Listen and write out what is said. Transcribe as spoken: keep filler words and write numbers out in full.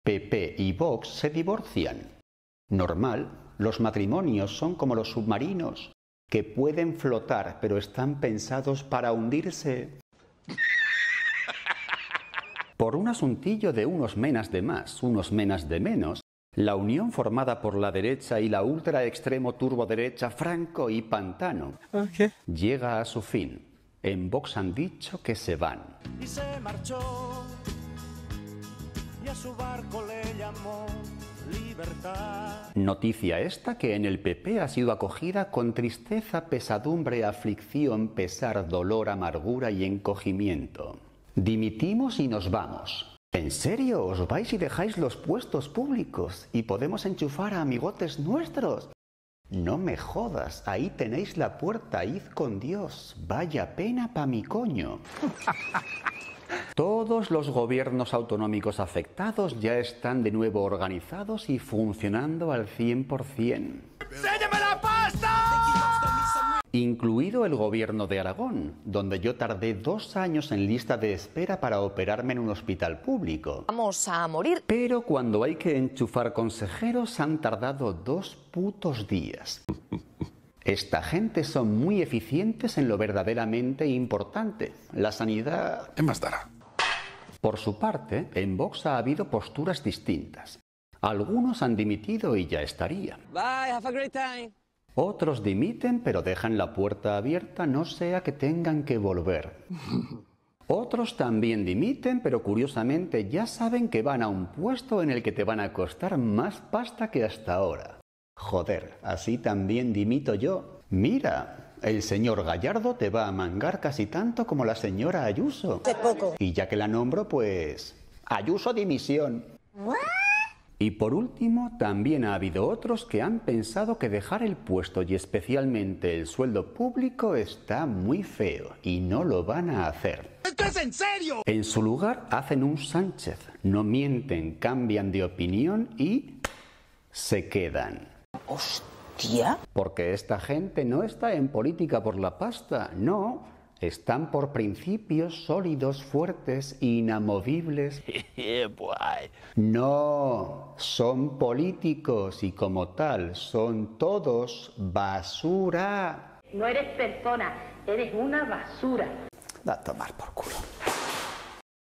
P P y Vox se divorcian. Normal, los matrimonios son como los submarinos, que pueden flotar, pero están pensados para hundirse. Por un asuntillo de unos menas de más, unos menas de menos, la unión formada por la derecha y la ultra extremo turboderecha Franco y Pantano okay. llega a su fin. En Vox han dicho que se van. Y se marchó, y a su barco le llamó Libertad. Noticia esta que en el P P ha sido acogida con tristeza, pesadumbre, aflicción, pesar, dolor, amargura y encogimiento. Dimitimos y nos vamos. ¿En serio os vais y dejáis los puestos públicos y podemos enchufar a amigotes nuestros? No me jodas, ahí tenéis la puerta, id con Dios. Vaya pena pa' mi coño. Todos los gobiernos autonómicos afectados ya están de nuevo organizados y funcionando al cien por cien. ¡Séllame la pasta! Incluido el gobierno de Aragón, donde yo tardé dos años en lista de espera para operarme en un hospital público. Vamos a morir. Pero cuando hay que enchufar consejeros han tardado dos putos días. Esta gente son muy eficientes en lo verdaderamente importante. La sanidad... Es más cara. Por su parte, en Vox ha habido posturas distintas. Algunos han dimitido y ya estaría. Bye, have a great time. Otros dimiten pero dejan la puerta abierta, no sea que tengan que volver. Otros también dimiten, pero curiosamente ya saben que van a un puesto en el que te van a costar más pasta que hasta ahora. Joder, así también dimito yo. Mira, el señor Gallardo te va a mangar casi tanto como la señora Ayuso. Hace poco. Y ya que la nombro, pues... Ayuso dimisión. ¿What? Y por último, también ha habido otros que han pensado que dejar el puesto y especialmente el sueldo público está muy feo y no lo van a hacer. ¡Esto es en serio! En su lugar hacen un Sánchez, no mienten, cambian de opinión y se quedan. ¿Hostia? Porque esta gente no está en política por la pasta, no. Están por principios sólidos, fuertes, inamovibles. No, son políticos y como tal son todos basura. No eres persona, eres una basura. Da a tomar por culo.